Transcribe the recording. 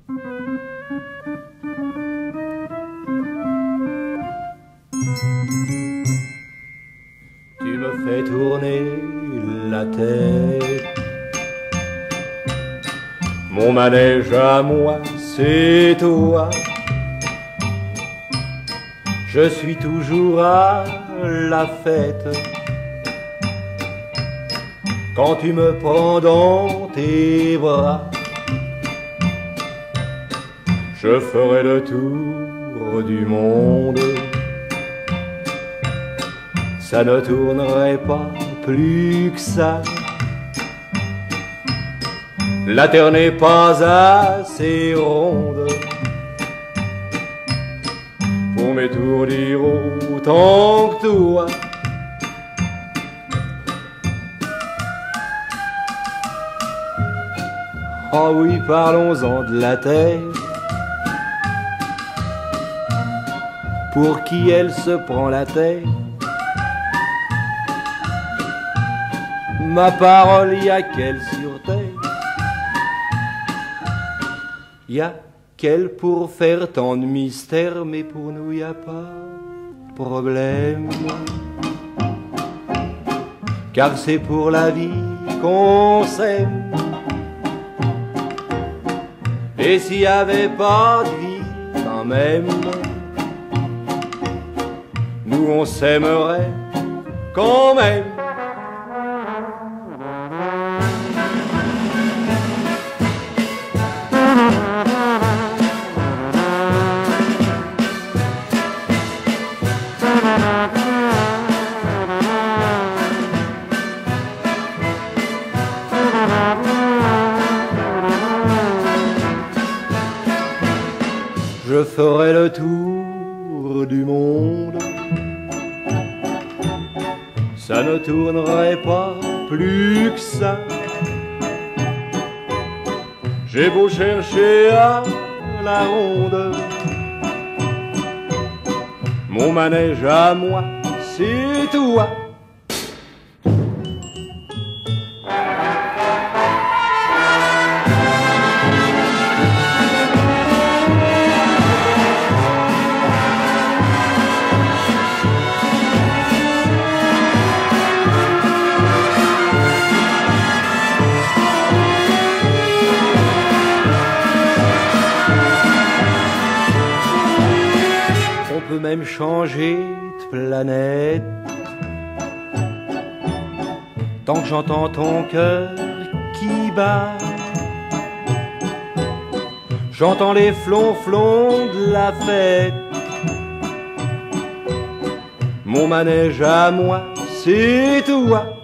Tu me fais tourner la tête. Mon manège à moi, c'est toi. Je suis toujours à la fête. Quand tu me prends dans tes bras, je ferai le tour du monde. Ça ne tournerait pas plus que ça. La terre n'est pas assez ronde pour m'étourdir autant que toi. Ah oui, parlons-en de la terre. Pour qui elle se prend la terre? Ma parole, y a qu'elle sur terre. Y a qu'elle pour faire tant de mystères, mais pour nous y a pas de problème. Car c'est pour la vie qu'on s'aime. Et s'il y avait pas de vie quand même, nous on s'aimerait quand même. Je ferai le tour du monde. Ça ne tournerait pas plus que ça. J'ai beau chercher à la ronde, mon manège à moi, c'est toi. On peut même changer de planète. Tant que j'entends ton cœur qui bat, j'entends les flonflons de la fête. Mon manège à moi, c'est toi.